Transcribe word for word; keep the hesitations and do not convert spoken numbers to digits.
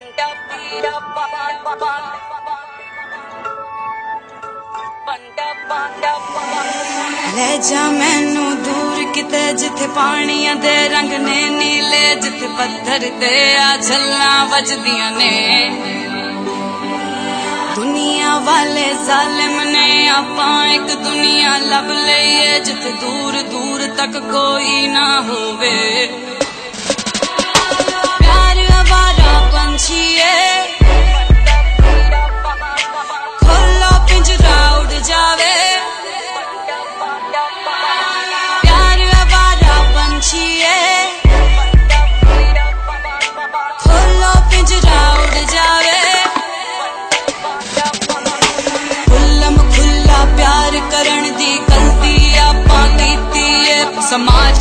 ले जा मैनू दूर किते जिथे पानिया दे रंग ने नीले, जिथे पत्थर ते आ छल्ला वजदियां ने। दुनिया वाले जालिम ने आपां एक दुनिया लब लईए, जिथे दूर दूर तक कोई ना होवे। प्यार आवारा पंछी है, खोलो पिंजरा उड़ जावे। प्यार आवारा पंछी है, खोलो पिंजरा उड़ जावे। खुल्लम खुल्ला प्यार करण दी गलती आपां कीती है। समाज